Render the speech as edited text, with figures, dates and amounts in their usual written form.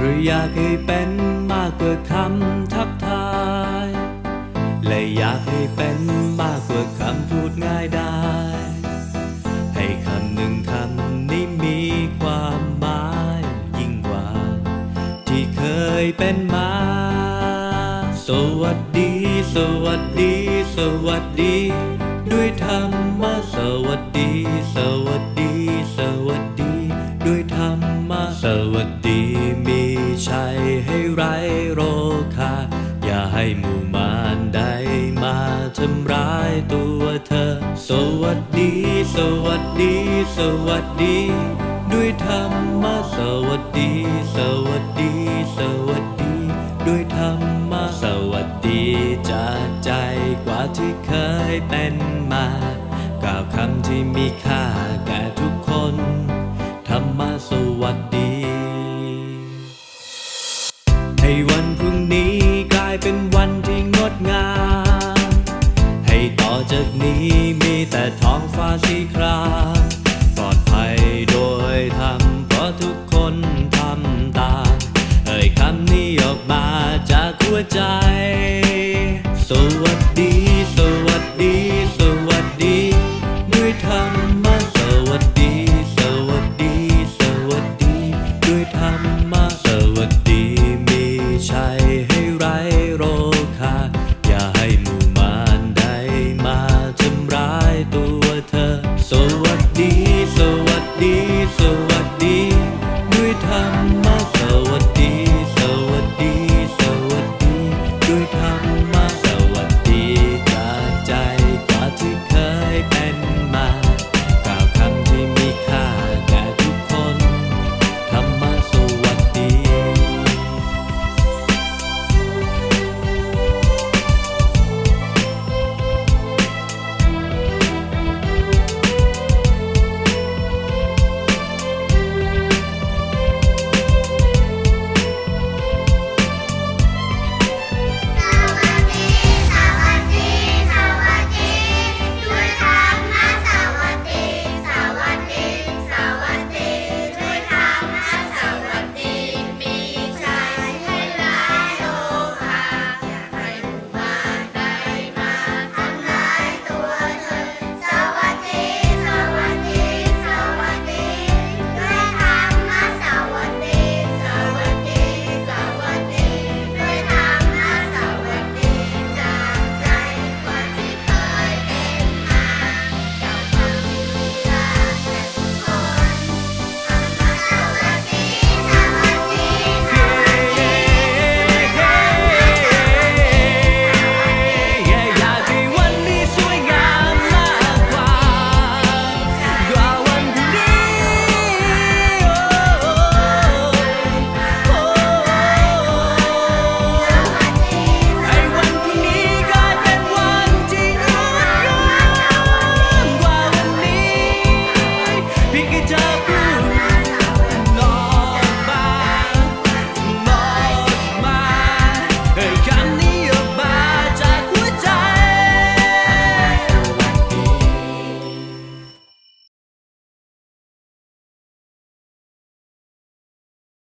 รืออยากให้เป็นมากกว่าคำทักทายและอยากให้เป็นมากกว่าคำพูดง่ายได้ให้คำหนึ่งคำนี้มีความหมายยิ่งกว่าที่เคยเป็นมาสวัสดีสวัสดีสวัสดีด้วยธรรมะสวัสดีสวัสดีสวัสดีด้วยธรรมะสวัสดีมีชัยให้ไร้โรคาอย่าให้หมู่มารได้มาทำร้ายตัวเธอสวัสดีสวัสดีสวัสดีด้วยธรรมะสวัสดีสวัสดีสวัสดีด้วยธรรมะสวัสดีจากใจกว่าที่เคยเป็นมากล่าวคำที่มีค่าแก่ทุกคนธรรมะสวัสดีให้วันพรุ่งนี้กลายเป็นวันที่งดงามให้ต่อจากนี้มีแต่ท้องฟ้าสีครามปลอดภัยโดยธรรมเพราะทุกคนทำตามเอ่ยคำนี้ออกมาจากหัวใจสวัสดีสวัสดีสวัสดีด้วยธรรมะสวัสดีสวัสดีสวัสดีด้วยธรรมะสวัสดีมีชัย